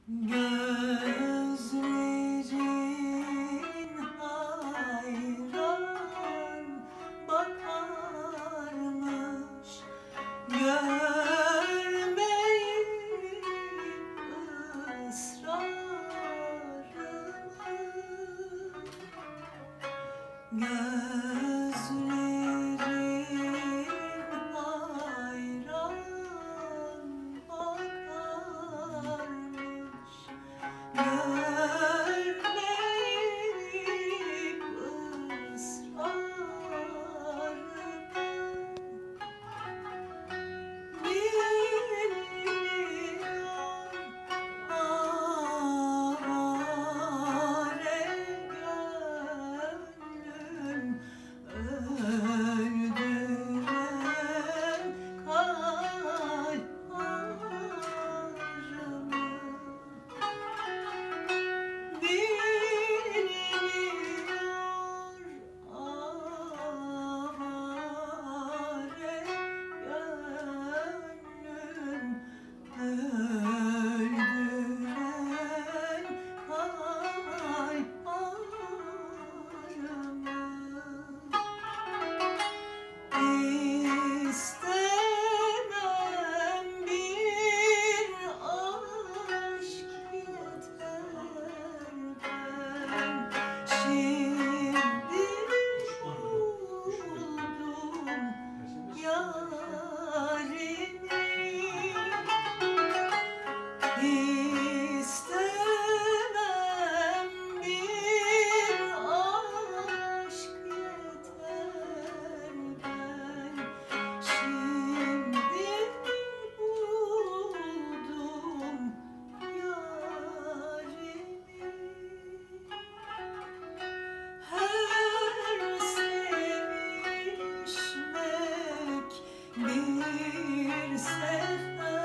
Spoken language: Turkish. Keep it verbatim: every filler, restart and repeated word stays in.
Gözlerin hayran bakarmış, görmeyi ısrarımı. Gözlerin hayran bakarmış, görmeyip ısrarımı. Bilmiyor avare gönlüm, öldüren kalp ağrımı. Bilmiyor avare gönlüm, öldüren kalp ağrımı. İstemem bir aşk yeter, ben şimdi buldum yarimi. İstemem bir aşk yeter, ben şimdi buldum yarimi. Her sevişmek bir sefer